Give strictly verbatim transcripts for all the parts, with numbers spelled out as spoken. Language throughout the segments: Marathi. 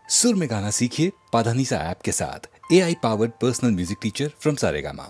सुर में गाना सीखिए पाधानीसा ऐप के साथ। A I powered personal music teacher from Saregama.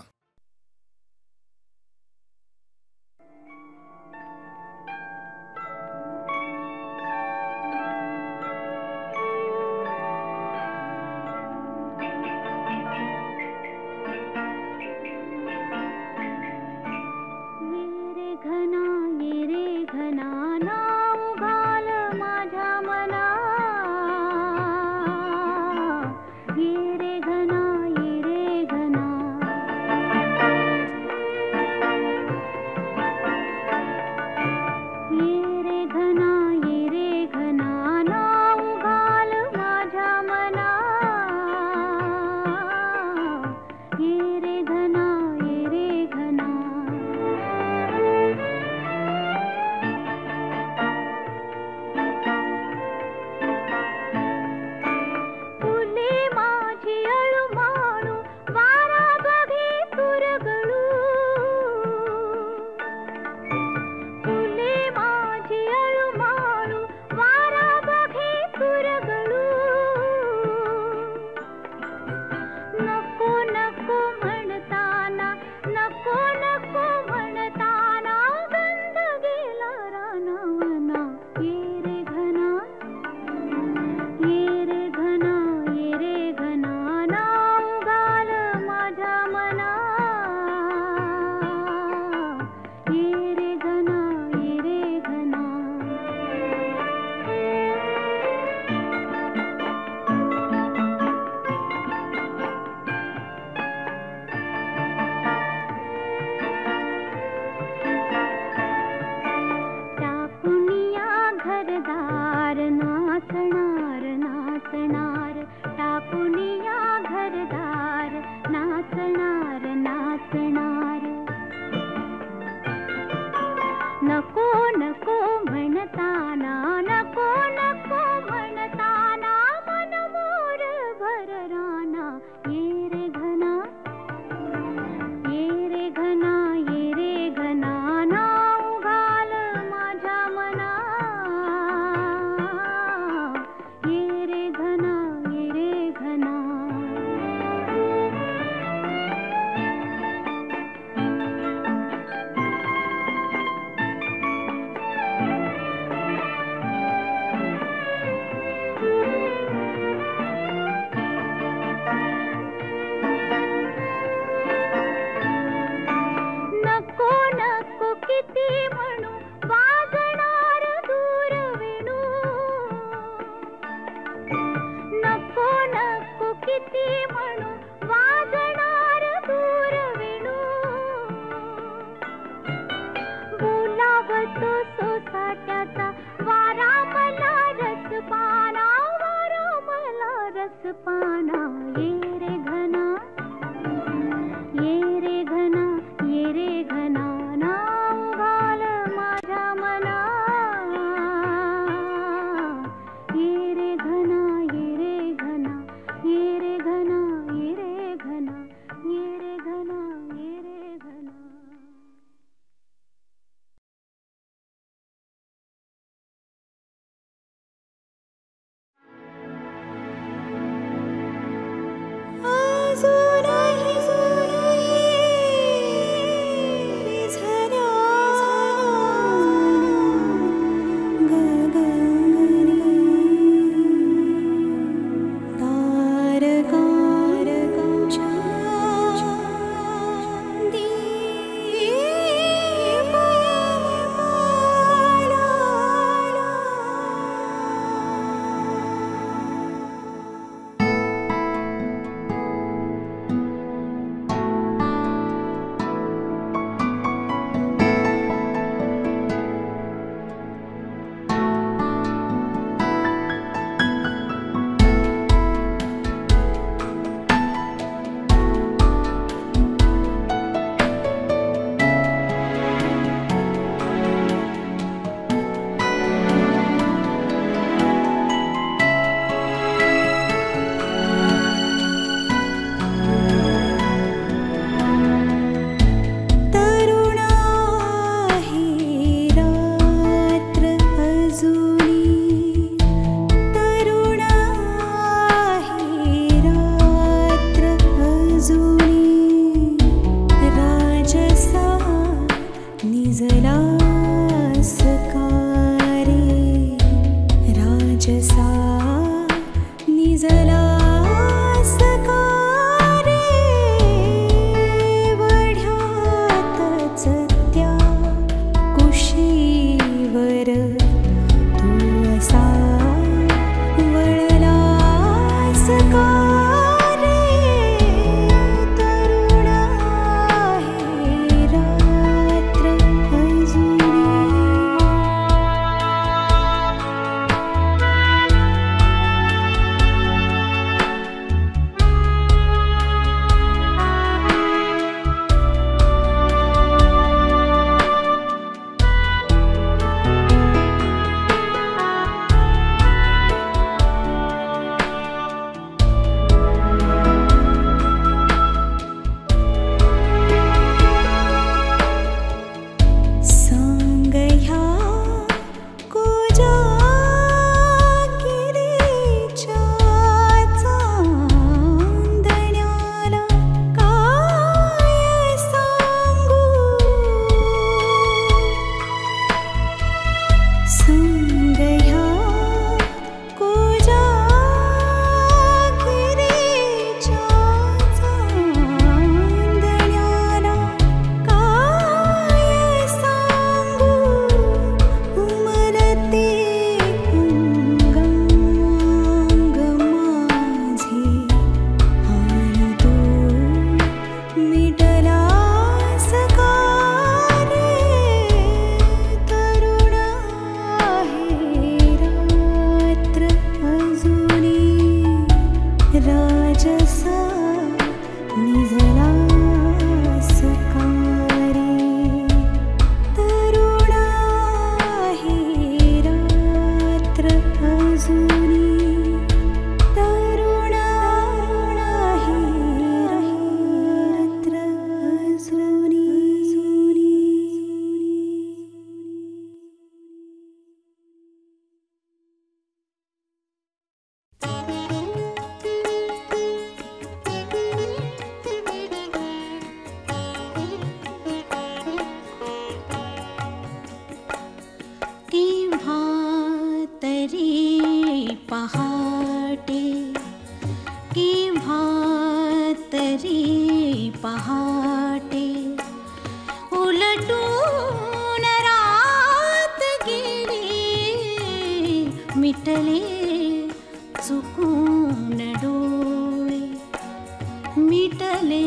डोळे मिटले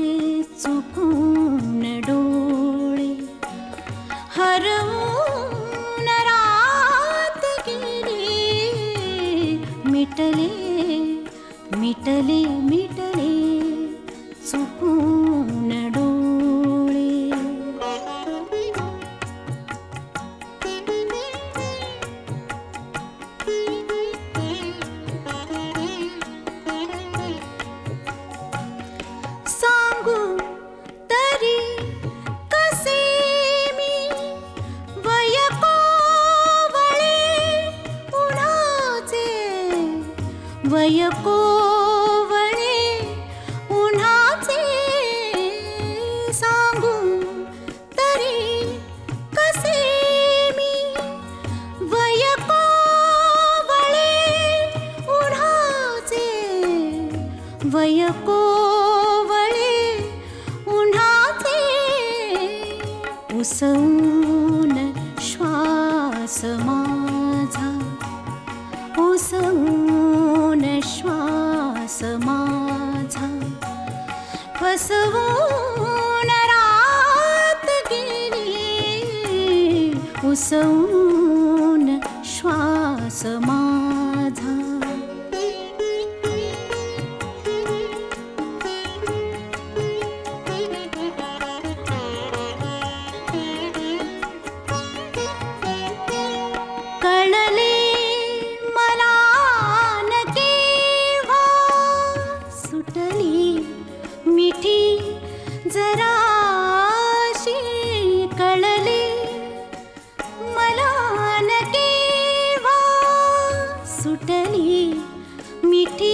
चुकून डोळे हरवून रात गेली मिटले मिटले मिटले चुकून डोळे सांगू तरी कसे मी वय कोवळे उन्हाचे वय कोवळे उन्हाचे सांगू तरी कसे मी वय कोवळे उन्हाचे वय कोवळे उन्हाचे उसवून श्वास माझा उसवून श्वास माझा फसवून रात गेली उसवून श्वास माझा कळले मला न केव्हा सुटली मिठी जराशी कळले मला न केव्हा सुटली मिठी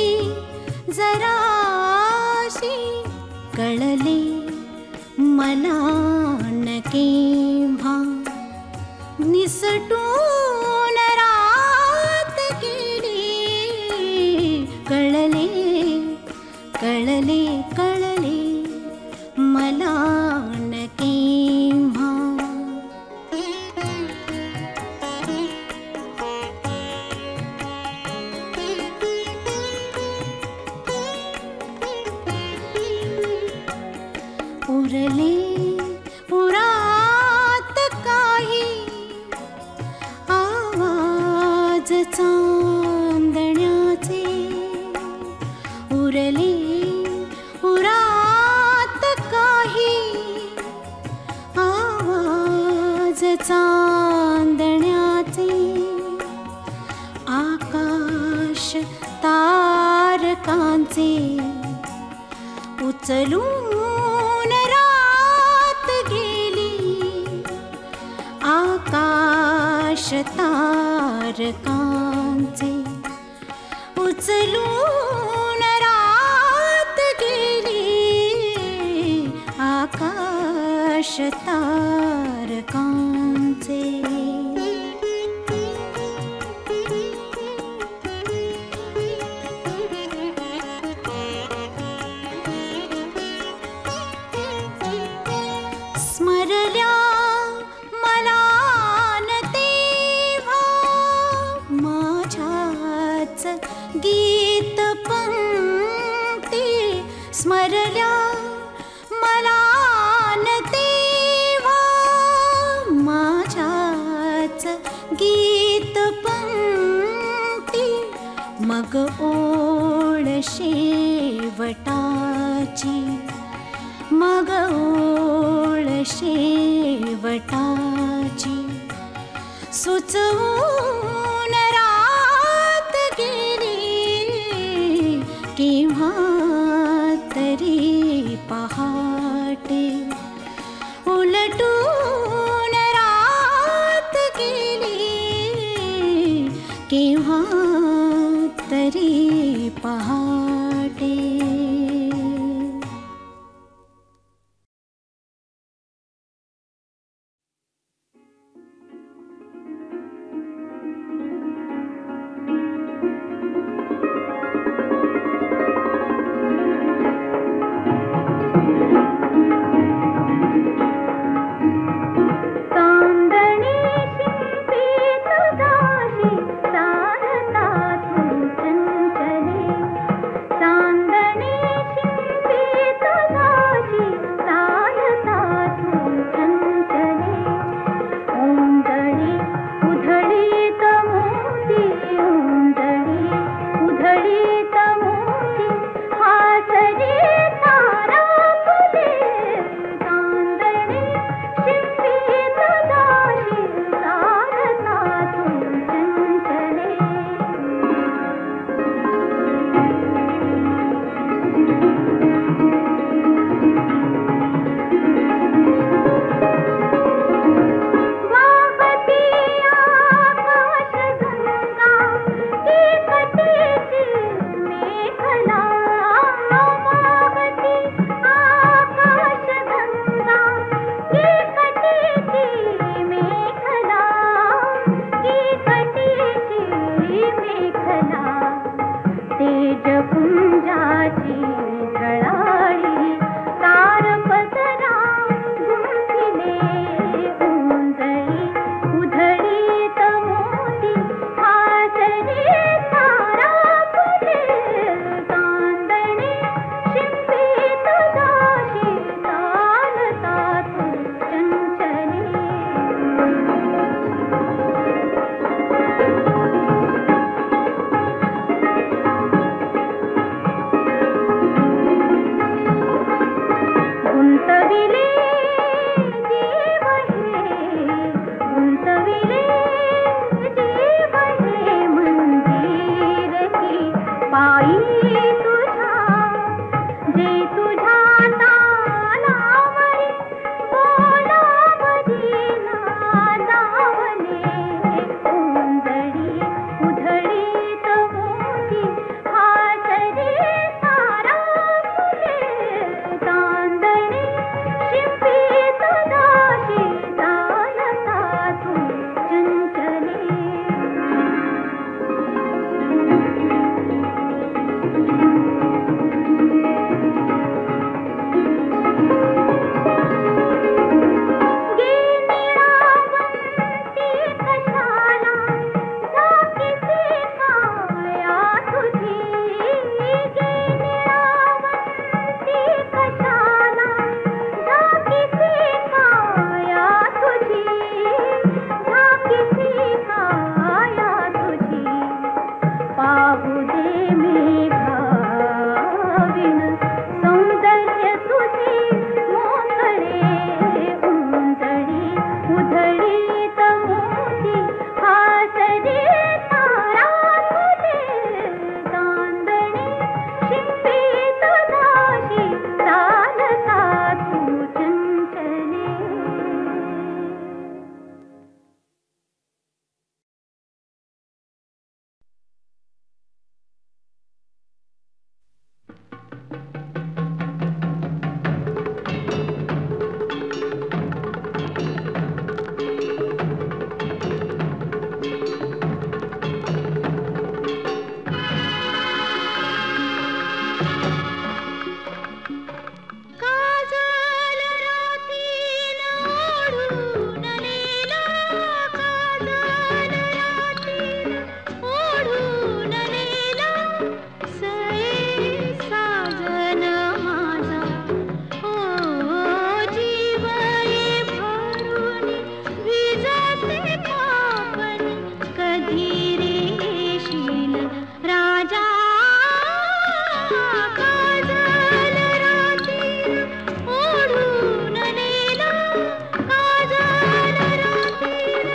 जराशी कळले मला न केव्हा निसटून रात गेली कळले कळले कळले मला न केव्हा उरले उरात काही आवाज चांदण्याचे उरले उरात काही आवाज चांदण्याचे आकाश तारकांचे उचलून रात गेली आकाश तारकांचे उचलून रात गेली आकाश तारकांचे स्मरल्या मला न तेव्हा माझ्याच गीत पंक्ती स्मरल्या मला न तेव्हा माझ्याच गीत पंक्ती मग ओळ शेवटाची मग ओळ शेवटाची सुचवून रात गेली केव्हा तरी पहाटे उलटून रात गेली केव्हा तरी पहाटे साधता तू चंचले सेजपुंजाची झळाळी तारपदरा गुंफिले उंजळी उधळीत मोती हासरे तारा फुले तांदणे शिंपीत दाशी चालता तू चंचले गुंतविले जीव हे गुंतविले जीव हे मंदिर की पायी तुझ्या जे तुझ्या तालावरी बोलावरी नादावले उंजळी उधळीत मोती हासरे तारा फुले तांदणे शिंपीत दाशी चालता तू चंचले गे निळावंती कशाला झाकीसी काया तुझी गे निळावंती कशाला झाकीसी काया तुझी झाकीसी काया तुझी पाहू दे मेघाविण सौंदर्य तुझे मोकळे उंजळी उधळीत मोती हासरे तारा फुले तांदणे शिंपीत दाशी चालता तू चंचले काजल रातीन ओढून नेला काजल रातीन ओढून नेला सये साजन माझा ओ जीव ये भरून विजते पापणी कधी रेशील राजा काजल रातीन ओढून नेला काजल रातीन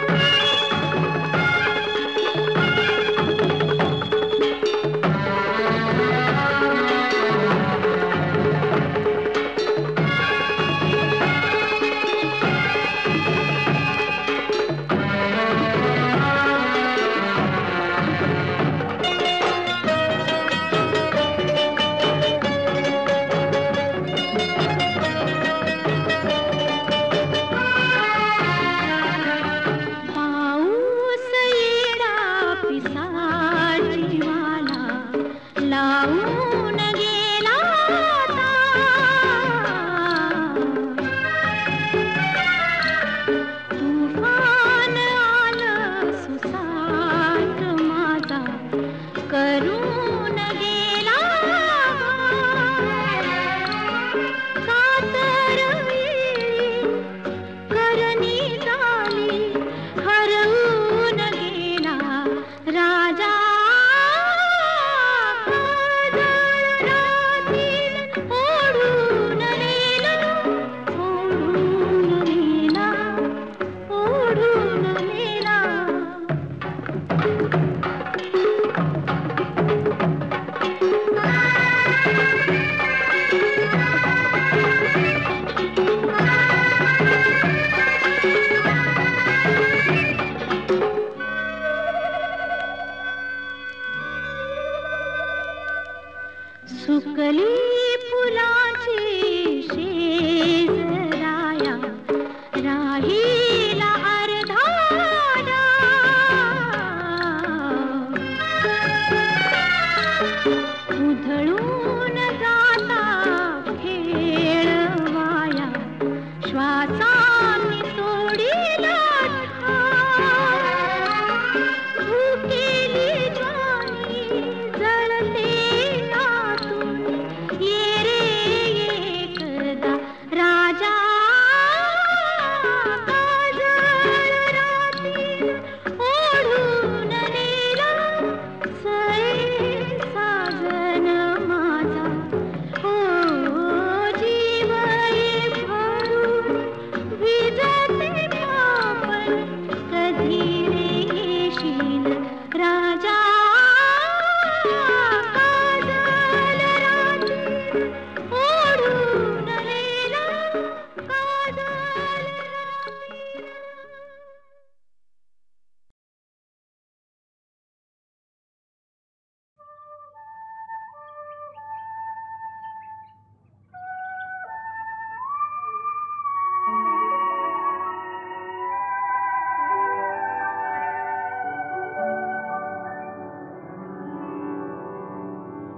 पाऊस येडा पिसाळी वाला लावून गेला तुफान आलं सुसाट माझा करून गेला कातर करणी झाली हरवून गेला राजा काजळ रातीन ओढून नेला ओढून नेला ओढून नेला सुकली फुलाची शेजराया राहीला अर्धा डाव.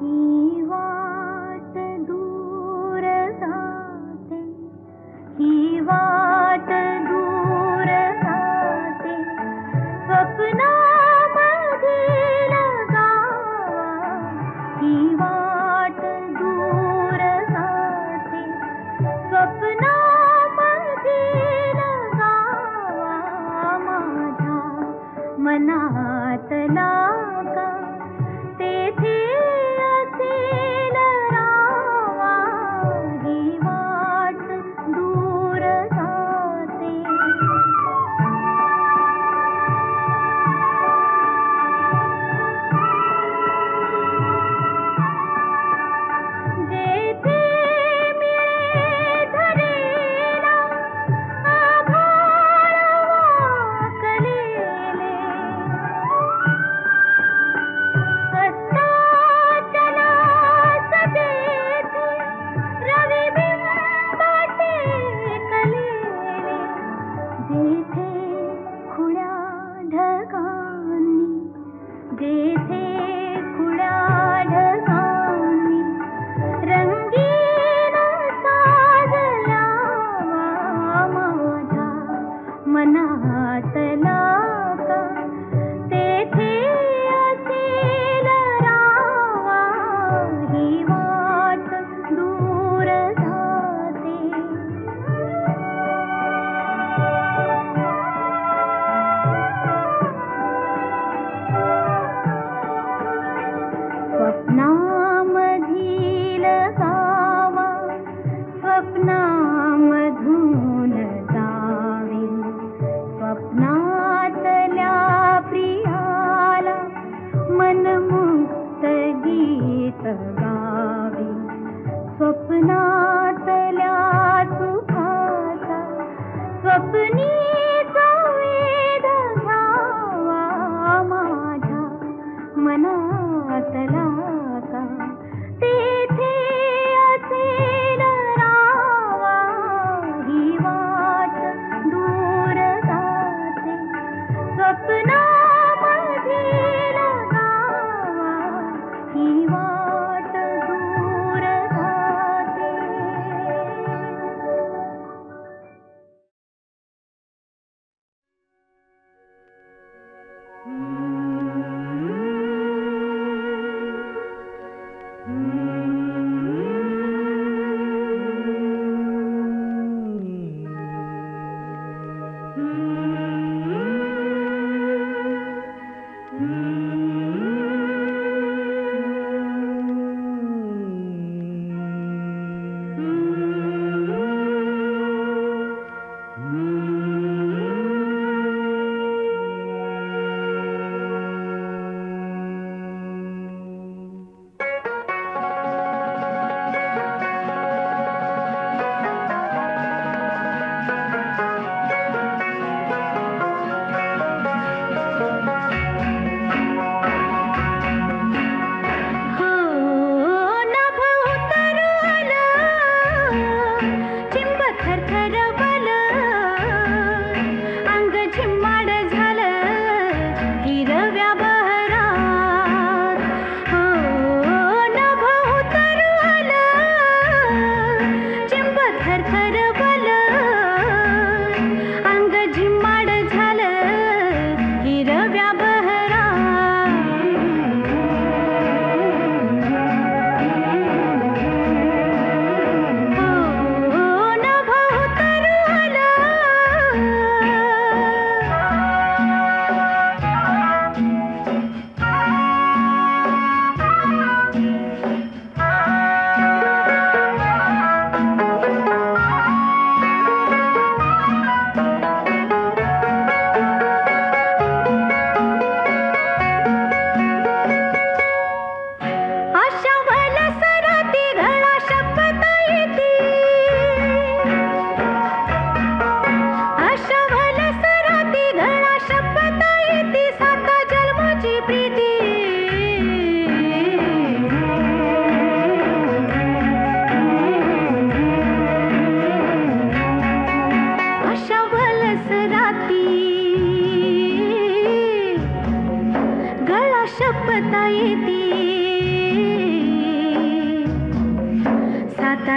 ही वाट दूर जाते, ही वाट दूर जाते, स्वप्नामधील गावा, ही वाट दूर जाते, स्वप्नामधील गावा, माझ्या मनातला का तेथे असेल रावा, ही वाट दूर जाते. जेथे मिळे धरेला आभाळ वाकलेले, अस्ताचलास जेथे रविबिंब टेकलेले, जेथे खुळ्या ढगांनी, जेथे खुळ्या ढगांनी रंगीन साजलावा, माझ्या मनातला का तेथे असेल रावा, ही वाट दूर जाते. स्वप्नामधील गावा, स्वप्नामधून जावे, स्वप्नातल्या प्रियाला मनमुक्त गीत गावे, स्वप्नातल्या सुखाचा स्वप्नीचा वेध घ्यावा, माझ्या मनातला का तेथे असेल रावा, ही वाट दूर जाते, स्वप्नामधील गावा, ही वाट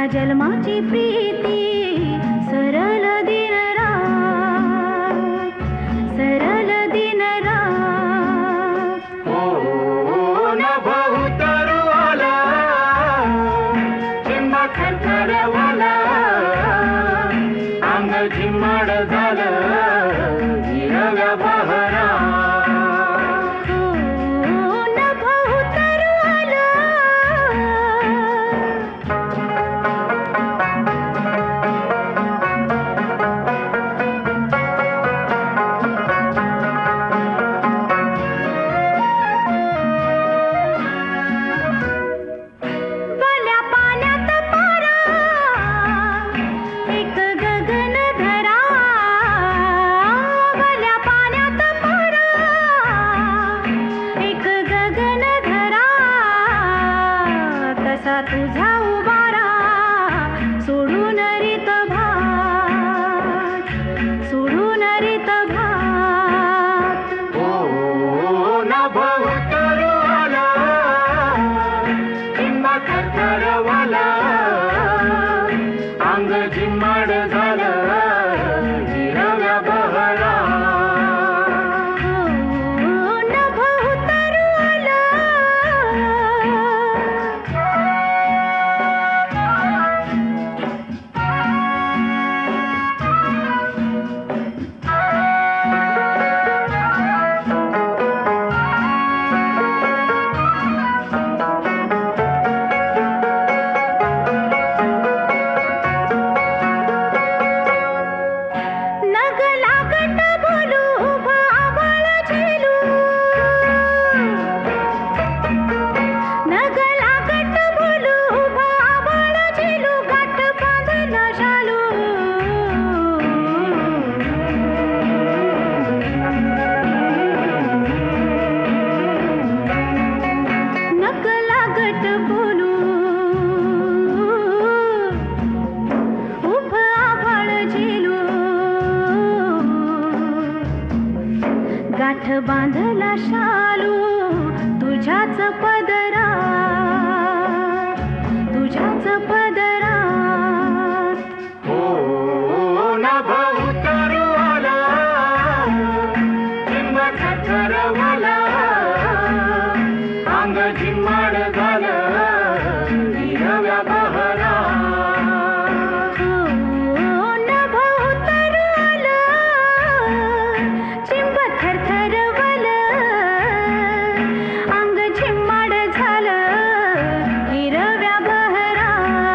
जन्माची प्रीती सरल दिन रात सरल दिन रात ओ नभ उतरवाला चिंब थरथरवाला अंग झिम्माड झालं हिरव्या बहरा तुझा उबारा सोडून रीत भात सोडून रीत भात ओ नभ उतरवाला चिंब थरथरवाला अंग झिम्माड झालं हिरव्या बहरा नभ उतरवाला नग लागट बोलू बाबळ झेलू नग लागट बोलू बाबळ झेलू गाठ बांधला शालू नग लागट बोलू उभ आभाळ झेलू गाठ बांधला शालू तुझ्याच पदरा तुझ्याच पदरा ओ नभ उतरवाला चिंब थरथरवाला अंग झिम्माड झालं हिरव्या बहरा नभ उतरवाला चिंब थरथरवाला अंग झिम्माड झालं हिरव्या बहरा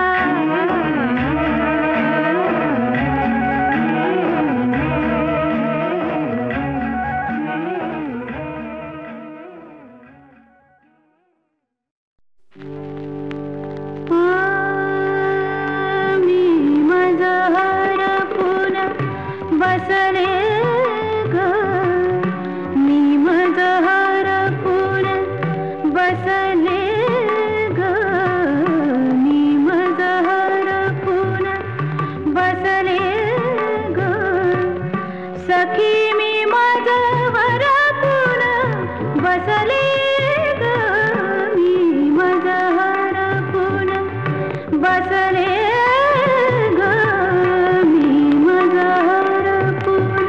मी माझं हरपून बसले ग मी माझं हरपून बसले ग मी माझं हरपून बसले ग सखी मी माझं हरपून बसले ग मी माझं हरपून बसले ग मी माझं हरपून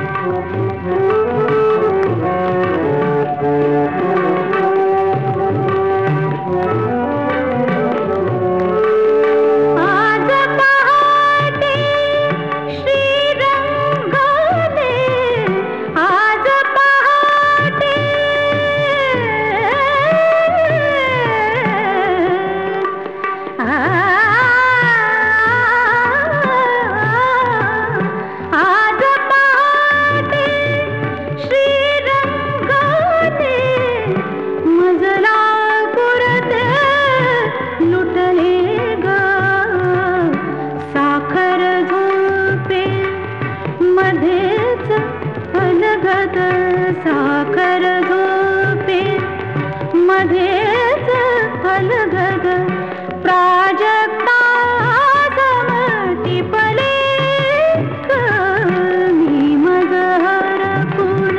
आज पहाटे श्रीरंगाने आज पहाटे आज पहाटे श्रीरंगाने मजला पुरते लुटले ग साखर झोपे मध्येच अलगद साखर झोपे मध्येच अलगद प्राजक्ता टिपले मी माझं हरपून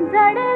झडे